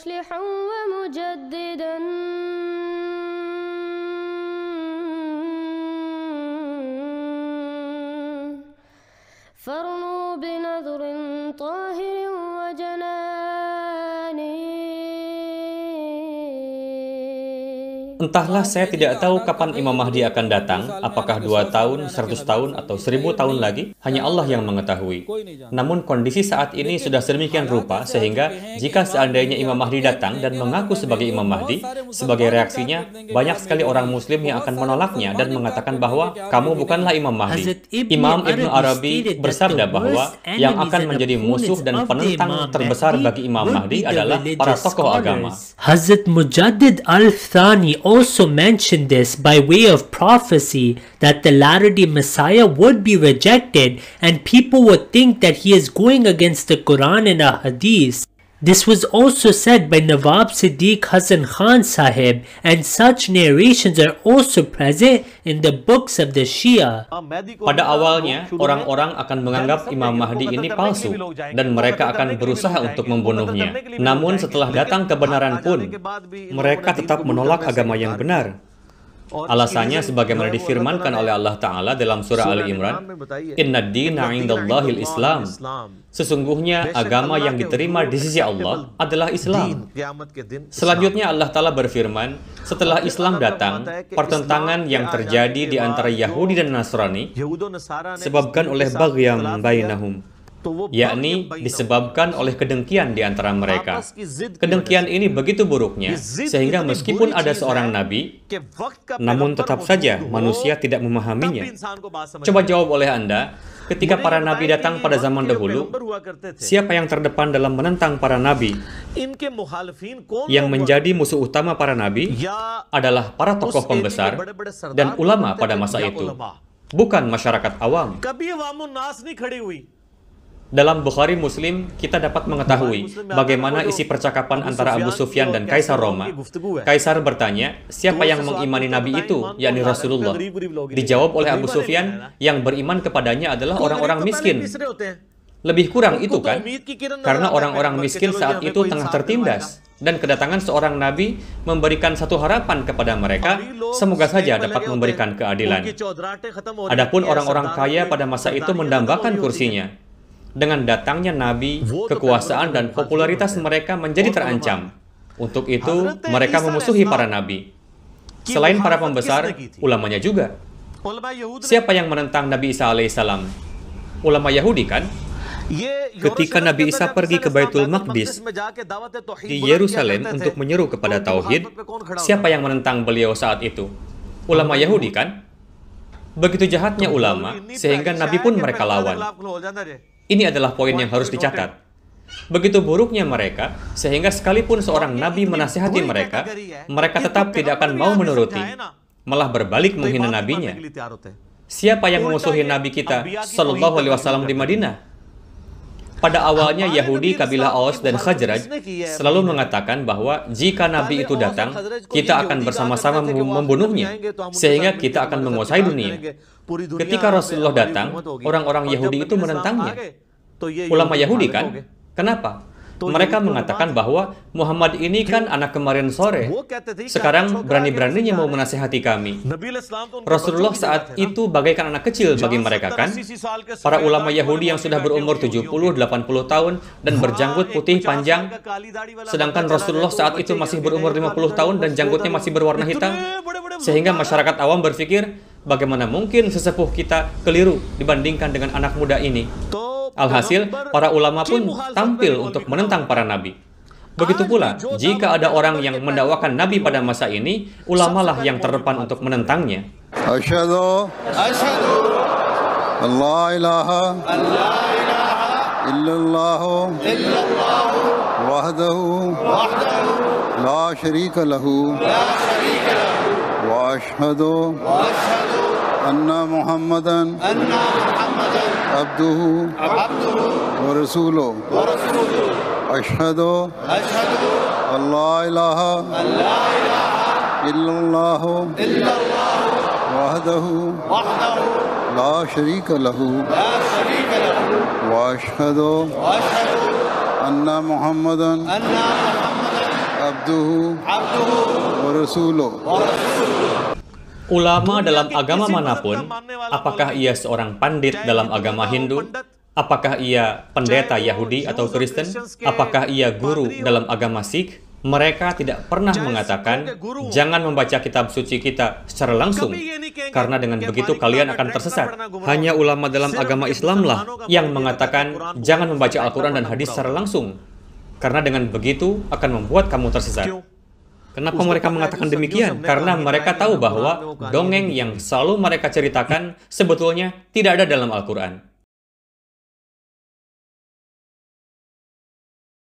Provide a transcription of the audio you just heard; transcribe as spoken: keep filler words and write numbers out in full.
مصلحا ومجددا فارنوا بنظر طاهر وجناني. Entahlah, saya tidak tahu kapan Imam Mahdi akan datang, apakah dua tahun, seratus tahun, atau seribu tahun lagi, hanya Allah yang mengetahui. Namun kondisi saat ini sudah sedemikian rupa, sehingga jika seandainya Imam Mahdi datang dan mengaku sebagai Imam Mahdi, sebagai reaksinya, banyak sekali orang Muslim yang akan menolaknya dan mengatakan bahwa kamu bukanlah Imam Mahdi. Imam Ibn Arabi bersabda bahwa yang akan menjadi musuh dan penentang terbesar bagi Imam Mahdi adalah para tokoh agama. Hazrat Mujaddid Al-Thani also mentioned this by way of prophecy that the latter-day Messiah would be rejected and people would think that he is going against the Quran and the Hadith. This was also said by Nawab Siddiq Hasan Khan Sahib, and such narrations are also present in the books of the Shia. Pada awalnya, orang-orang akan menganggap Imam Mahdi ini palsu, dan mereka akan berusaha untuk membunuhnya. Namun setelah datang kebenaran pun, mereka tetap menolak agama yang benar. Alasannya sebagaimana difirmankan oleh Allah Ta'ala dalam surah Ali Imran, Inna dina indallahil Islam. Sesungguhnya agama yang diterima di sisi Allah adalah Islam. Selanjutnya Allah Ta'ala berfirman, setelah Islam datang, pertentangan yang terjadi di antara Yahudi dan Nasrani disebabkan oleh baghyan bainahum, yakni disebabkan oleh kedengkian di antara mereka. Kedengkian ini begitu buruknya, sehingga meskipun ada seorang nabi, namun tetap saja manusia tidak memahaminya. Coba jawab oleh Anda, ketika para nabi datang pada zaman dahulu, siapa yang terdepan dalam menentang para nabi? Yang menjadi musuh utama para nabi adalah para tokoh pembesar dan ulama pada masa itu, bukan masyarakat awam. Dalam Bukhari Muslim, kita dapat mengetahui bagaimana isi percakapan antara Abu Sufyan dan Kaisar Roma. Kaisar bertanya, siapa yang mengimani Nabi itu, yakni Rasulullah? Dijawab oleh Abu Sufyan, yang beriman kepadanya adalah orang-orang miskin. Lebih kurang itu kan? Karena orang-orang miskin saat itu tengah tertindas. Dan kedatangan seorang Nabi memberikan satu harapan kepada mereka, semoga saja dapat memberikan keadilan. Adapun orang-orang kaya pada masa itu mendambakan kursinya. Dengan datangnya Nabi, kekuasaan dan popularitas mereka menjadi terancam. Untuk itu, mereka memusuhi para Nabi. Selain para pembesar, ulamanya juga. Siapa yang menentang Nabi Isa alaihissalam? Ulama Yahudi kan? Ketika Nabi Isa pergi ke Baitul Maqdis di Yerusalem untuk menyeru kepada Tauhid, siapa yang menentang beliau saat itu? Ulama Yahudi kan? Begitu jahatnya ulama, sehingga Nabi pun mereka lawan. Ini adalah poin yang harus dicatat. Begitu buruknya mereka, sehingga sekalipun seorang nabi menasihati mereka, mereka tetap tidak akan mau menuruti, malah berbalik menghina nabinya. Siapa yang memusuhi nabi kita, Sallallahu Alaihi Wasallam di Madinah? Pada awalnya Yahudi, kabilah Aus dan Khazraj selalu mengatakan bahwa jika nabi itu datang, kita akan bersama-sama membunuhnya, sehingga kita akan menguasai dunia. Ketika Rasulullah datang, orang-orang Yahudi itu menentangnya. Ulama Yahudi kan? Kenapa? Mereka mengatakan bahwa Muhammad ini kan anak kemarin sore. Sekarang berani-beraninya mau menasihati kami. Rasulullah saat itu bagaikan anak kecil bagi mereka kan? Para ulama Yahudi yang sudah berumur tujuh puluh sampai delapan puluh tahun dan berjanggut putih panjang, sedangkan Rasulullah saat itu masih berumur lima puluh tahun dan janggutnya masih berwarna hitam. Sehingga masyarakat awam berpikir, bagaimana mungkin sesepuh kita keliru dibandingkan dengan anak muda ini? Alhasil, para ulama pun tampil untuk menentang para nabi. Begitu pula, jika ada orang yang mendakwakan nabi pada masa ini, ulamalah yang terdepan untuk menentangnya. Asyhadu an la ilaha illallah wahdahu la syarika lahu wa asyhadu anna Muhammadan abduhu wa rasuluhu. Asyhadu an la ilaha illallah wahdahu la syarika lahu wa asyhadu anna Muhammadan Abduhu wa rasuluh. Ulama dalam agama manapun, apakah ia seorang pandit dalam agama Hindu, apakah ia pendeta Yahudi atau Kristen, apakah ia guru dalam agama Sikh, mereka tidak pernah mengatakan, jangan membaca kitab suci kita secara langsung, karena dengan begitu kalian akan tersesat. Hanya ulama dalam agama Islamlah yang mengatakan, jangan membaca Al-Quran dan hadis secara langsung, karena dengan begitu akan membuat kamu tersesat. Kenapa mereka mengatakan demikian? Karena mereka tahu bahwa dongeng yang selalu mereka ceritakan sebetulnya tidak ada dalam Al-Quran.